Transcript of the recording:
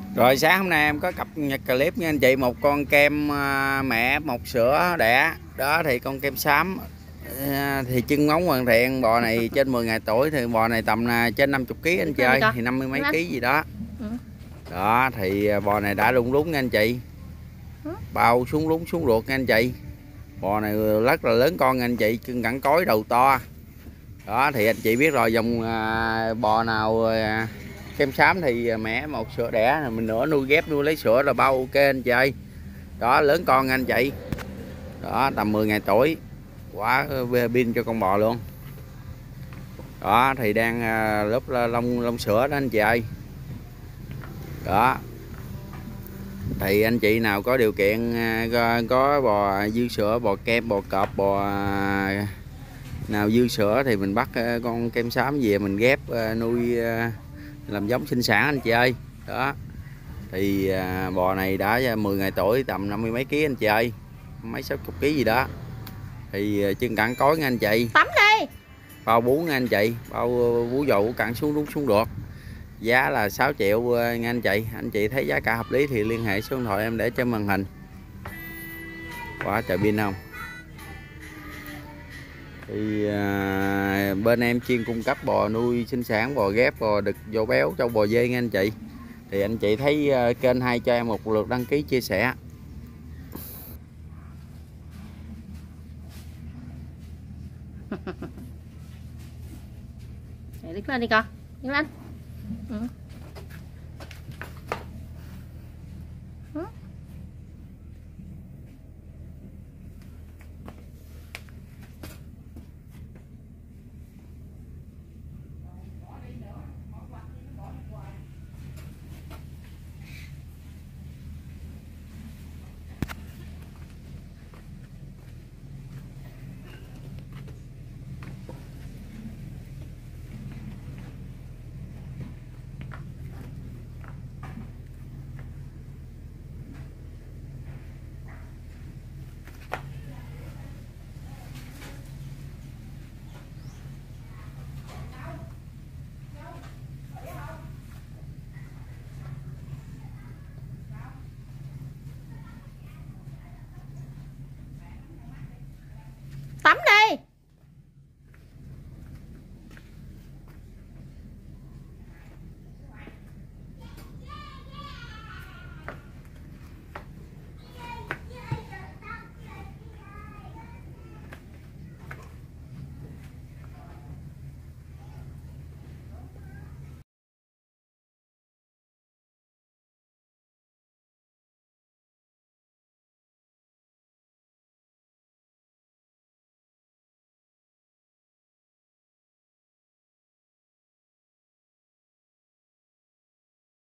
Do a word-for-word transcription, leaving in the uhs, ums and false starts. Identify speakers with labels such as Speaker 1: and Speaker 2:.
Speaker 1: Rồi sáng hôm nay em có cập nhật clip nha anh chị, một con kem à, mẹ một sữa đẻ đó, thì con kem xám à, thì chân ngóng hoàn thiện. Bò này trên mười ngày tuổi, thì bò này tầm là trên năm mươi ký anh chị ơi, thì năm mươi mấy ký gì đó.
Speaker 2: Ừ.
Speaker 1: Đó thì bò này đã rung lúng nha anh chị,
Speaker 2: Ừ.
Speaker 1: bao xuống lúng xuống ruột nha anh chị. Bò này rất là lớn con nha anh chị, cưng cẳng cối đầu to. Đó thì anh chị biết rồi, dòng à, bò nào à, kem xám thì mẹ một sữa đẻ, mình nữa nuôi ghép nuôi lấy sữa là bao ok anh chị ơi. Đó lớn con anh chị, đó tầm mười ngày tuổi, quá pin cho con bò luôn. Đó thì đang à, lớp lông lông sữa đó anh chị ơi. Đó thì anh chị nào có điều kiện à, có, có bò dư sữa, bò kem, bò cọp, bò à, nào dư sữa thì mình bắt à, con kem xám về mình ghép à, nuôi à, làm giống sinh sản anh chị ơi. Đó thì à, bò này đã mười ngày tuổi, tầm năm mươi mấy ký anh chị ơi, mấy sáu chục ký gì đó. Thì à, chân cẳng cối nha anh chị,
Speaker 2: Tắm đi.
Speaker 1: bao bú nha anh chị, bao bú dầu cẳng xuống đúng xuống được. Giá là sáu triệu à, nha anh chị. Anh chị thấy giá cả hợp lý thì liên hệ số điện thoại em để trên màn hình. Quá trời pin không. Thì à, bên em chuyên cung cấp bò nuôi sinh sản, bò ghép, bò đực, vô béo, trâu bò dê nha anh chị. Thì anh chị thấy uh, kênh hay cho em một lượt đăng ký chia sẻ.
Speaker 2: Để đứng lên đi con, đứng lên. Ừ.